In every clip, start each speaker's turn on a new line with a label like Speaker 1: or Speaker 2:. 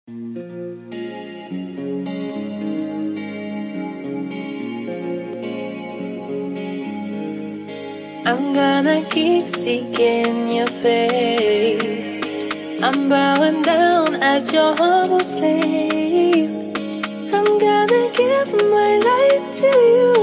Speaker 1: I'm gonna keep seeking your face. I'm bowing down as your humble slave. I'm gonna give my life to you.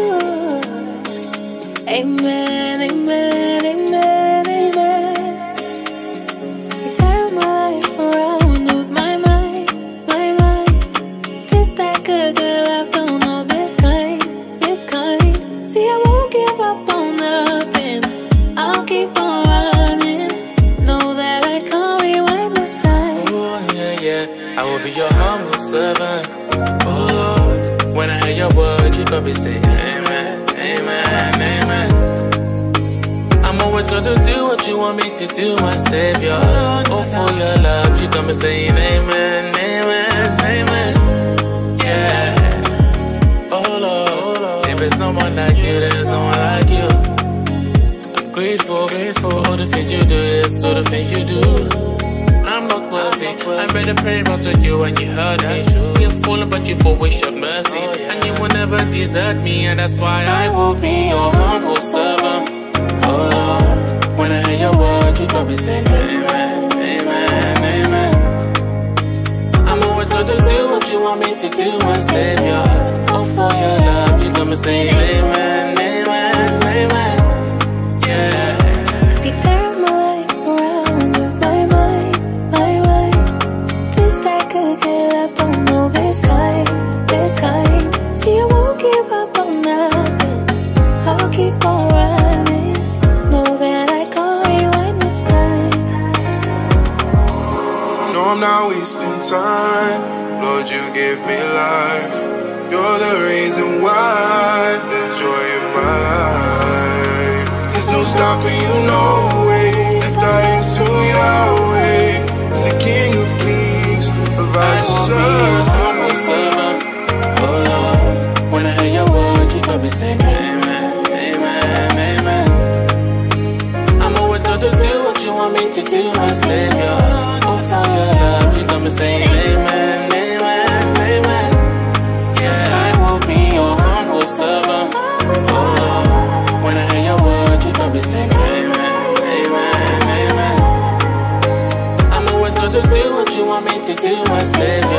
Speaker 1: Amen, amen, amen, amen. You turn my life around with my mind, my mind. It's that good, good love, don't know this kind, this kind. See, I won't give up on nothing. I'll keep on running. Know that I can't rewind this time.
Speaker 2: Oh, yeah, yeah. I will be your humble servant. Oh, Lord. When I hear your word, you gotta be saying amen, amen, amen. I'm always gonna do what you want me to do, my savior. Oh, for your love, you got me saying amen, amen, amen. Yeah. Oh, Lord. If there's no one like you, there's no one like you. Grateful, grateful, all the things you do, yes, all the things you do. I'm not worthy, I better pray out to you when you heard me. You're fallen, but you've always showed mercy. And you will never desert me, and that's why I will be your humble servant. Oh Lord, when I hear your word, you got me saying amen, amen, amen. I'm always gonna do what you want me to do, my savior. Oh, for your love, you got me saying amen, amen, amen.
Speaker 1: See, turn my life around with my mind, my mind. This that good, good love, don't know this kind, this kind. See, I won't give up on nothing. I'll keep on running. Know that I can't rewind this time.
Speaker 3: No, I'm not wasting time. Lord, you give me life. You're the reason why there's joy in my life. There's no stopping you, no way. Lift our hands to Yahweh, the King of Kings, provide
Speaker 2: humble servant. Oh Lord, when I hear your word, you gotta be saying amen, amen, amen. I'm always gonna do what you want me to do, my savior. Oh, for your love, you got me saying amen, amen, amen. Yeah, I will be your humble servant. Oh Lord, when I hear your word, you gotta be saying amen, amen, amen. I'm always gonna do what you want me to do, my savior.